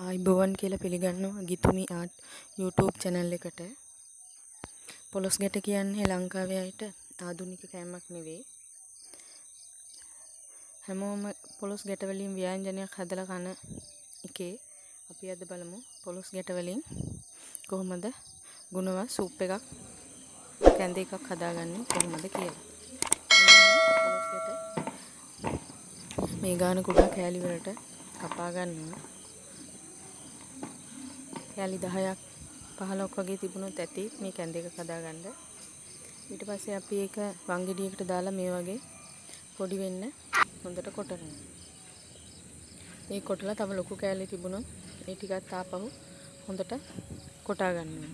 ආයිබෝවන් කියලා පිළිගන්නවා ගිතුමි art YouTube channel එකට. පොලොස් ගැට කියන්නේ ලංකාවේ අයට ආධුනික කෑමක් නෙවෙයි. හැමෝම පොලොස් ගැට වලින් ව්‍යංජනයක් හදලා කන එකේ අපි අද බලමු පොලොස් ගැට වලින් කොහොමද ගුණවත් සූප් එකක් කැඳ එකක් හදාගන්නේ කොහොමද කියලා. පොලොස් ගැට මේ ගාන කුඩා කෑලි වලට කපා ගන්නවා. කෑලි 10ක් 15ක් වගේ තිබුණොත් ඇති මේ කැඳ එක හදාගන්න. ඊට පස්සේ අපි ඒක වංගෙඩියකට දාලා මේ වගේ පොඩි වෙන්න හොඳට කොටනවා. මේ කොටලා තව ලොකු කෑලි තිබුණොත් ඒ ටිකත් ආපහු හොඳට කොටා ගන්නවා.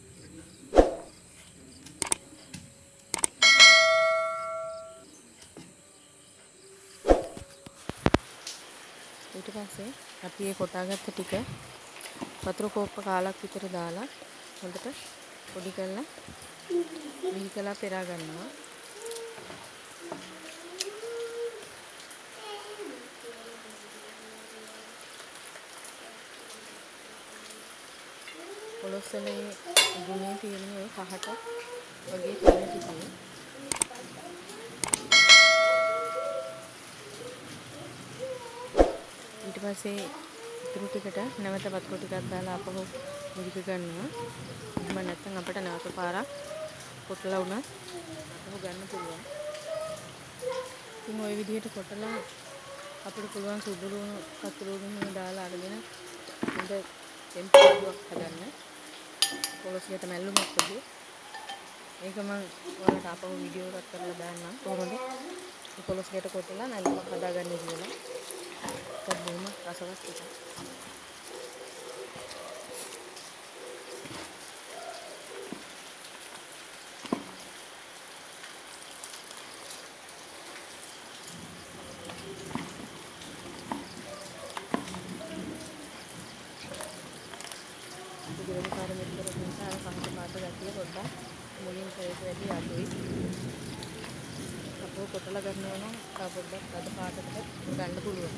ඊට පස්සේ අපි මේ කොටාගත්ත ටික වතුර කෝප්ප කාලක් විතර දාලා හොඳට පොඩි කරලා මිහි කරලා පෙරා ගන්නවා. පොලොස් වලේ ගුණේ තියෙන ඔය කහට වගේ තියෙන ටිකේ ඊට පස්සේ ඉතුරු ටිකට නැවත වතුර ටිකක් දාලා අපහු මිරික ගන්නවා. එහෙම නැත්නම් අපිට නැවත පාරක් කොටලා උනත් අපහු ගන්න පුළුවන්. ඉතින් ওই විදිහට කොටලා අපිට පුළුවන් සුදුලුණු පතුරුණු දාලා අරගෙන හොඳ ටෙම්පරේචරයක් හදන්න. පොලොස් ගැට මැල්ලුමක් වගේ. ඒක මම ඔයාලට අපහු වීඩියෝ එකක් කරලා දාන්නම්. කොහොමද මේ පොලොස් ගැට කොටලා මැල්ලුමක් හදාගන්නේ කියලා. ඒක බොහොම රසවත් එකක්. දෙවෙනි පාර මෙතන නිසා අර පහත පාට ගැටිය පොඩ්ඩක් මුලින් කරේට වැඩි අඩුයි. අපෝ කොටලා ගන්නවා නම් තව පොඩ්ඩක් අද පාටකට ගන්න පුළුවන්.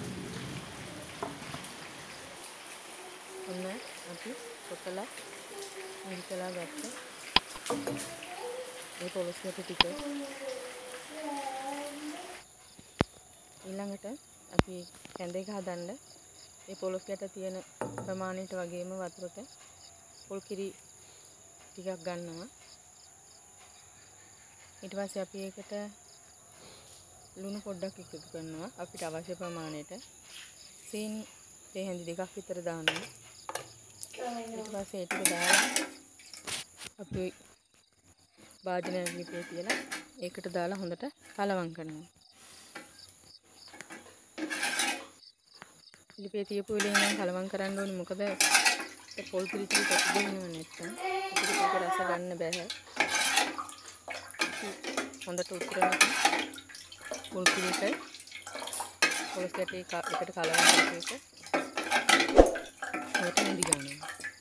ඔන්න අපි කොටලා මිරිකලා ගත්ත මේ පොලොස් ගැට ටික ඊළඟට අපි කැඳ එක හදන්න මේ පොලොස් ගැට තියෙන ප්‍රමාණයට වගේම වතුරට පොල් කිරි ටිකක් ගන්නවා. ඊට පස්සේ අපි ඒකට ලුණු පොඩ්ඩක් එකතු කරනවා අපිට අවශ්‍ය ප්‍රමාණයට. සීනි තේ හැඳි දෙකක් විතර දානවා. ඊට පස්සේ ඒ ටික දාලා අපි භාජනයක් ලිපේ තියලා ඒකට දාලා හොඳට කලවම් කරනවා. ලිපේ තියපු වෙලෙන් නම් කලවම් කරන්න ඕනේ මොකද පොල් කිරි ටික දෙන්නව නැත්නම් අපිට ඒක රස ගන්න බෑ. හොඳට උතුරන පොල් කිරිට පොලොස් ගැටේ එකට කලවම් කරපු එක හොඳට හඳි ගන්නවා.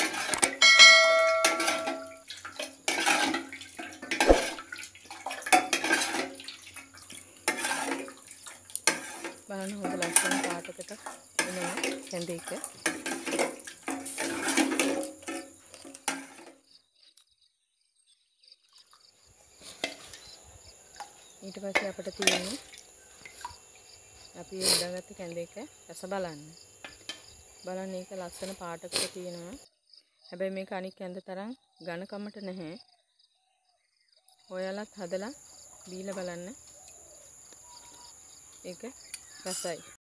බලන්න හොඳ ලස්සන පාටකට එනවා කැඳ එක. ඊට පස්සේ අපිට තියෙන්නේ අපි උදාගත්ත කැඳ එක රස බලන්න. බලන්න ඒක ලස්සන පාටකට තියෙනවා. හැබැයි මේක අනික් කැඳ තරම් ඝනකමට නැහැ. ඔයාලත් හදලා බීලා බලන්න. ඒක රසයි.